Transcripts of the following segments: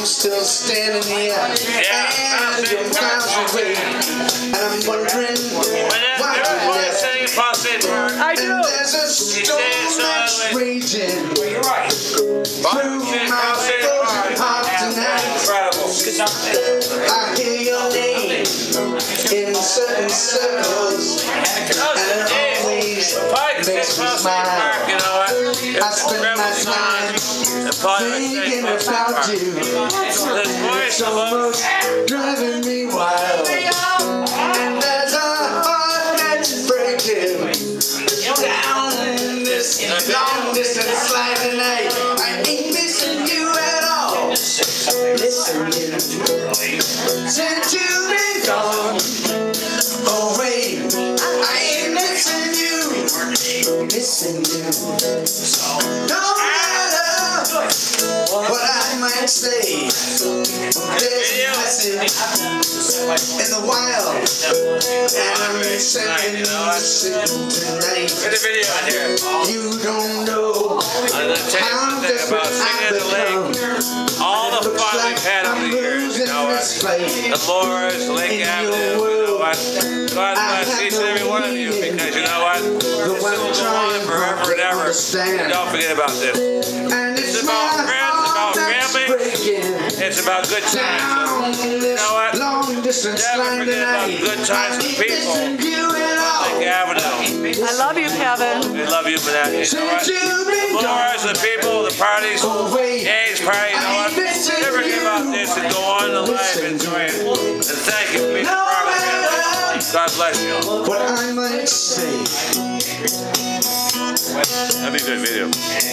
I'm still standing here, and you're miles away, and I'm wondering why you left. I do. And there's a storm that's raging through my frozen heart tonight. I hear your name in certain circles, and it always makes me smile. I spend my time thinking about you. It's almost driving me wild. And there's a heart that's breaking down in this long distance line tonight. I ain't missing you at all. Listen, you, since you've been gone away, I ain't missing you, missing you. No matter what I might say, there's a message in the wild, and I'm sending you tonight. You don't know how desperate I've become. All the fun we've had over the years, you know what? The Laura's, Lake Avenue, you know what? God bless each and every one of you, because you know what? This will go on forever and ever. And don't forget about this. It's about friends, about family, it's about good times. So, you know what? Never forget about good times with people. Lake Avenue. I love you, Kevin. We love you for that. You know what? The Laura's, the people, the parties, A's party, you know what? Never forget about this and go on in life and enjoy it. And thank you for being a part of it. God bless you. What I might say. That'd be a good video.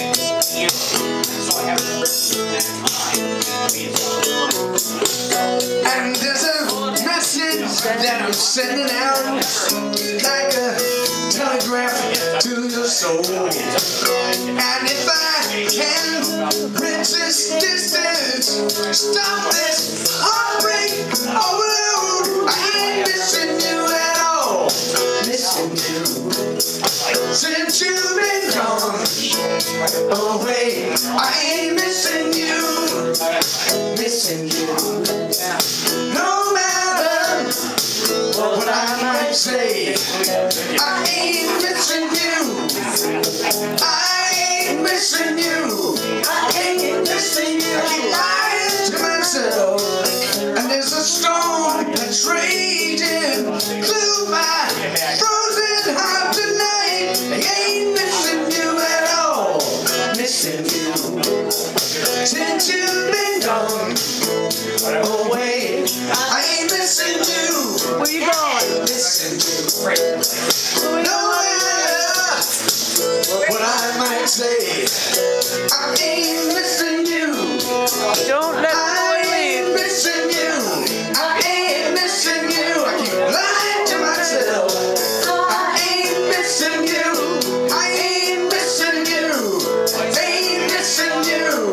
And there's a message that I'm sending out, like a telegraph to your soul. And if I can bridge this distance, stop this heartbreak overload, I ain't missing you at all, missing you. Since you've been gone away, I ain't missing you, missing you. No matter what I might say, I ain't missing you. I ain't missing you. I ain't missing you. I keep lying to myself, and there's a storm that's raging through my frozen heart tonight. I ain't missing you at all, missing you. Since you've been gone away, I ain't missing you. Where you going? Missing you. No matter what I might say, I ain't missing you. Don't let I the boy ain't leave. missing you. I ain't missing you. I keep lying to myself. I ain't missing you. I ain't missing you. Ain't missing you.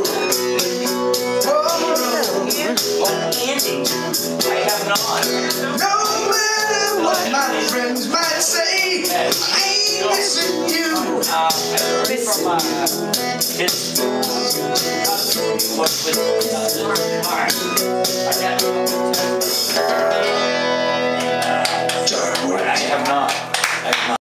No matter what my friends might say, I ain't missing you. I have not.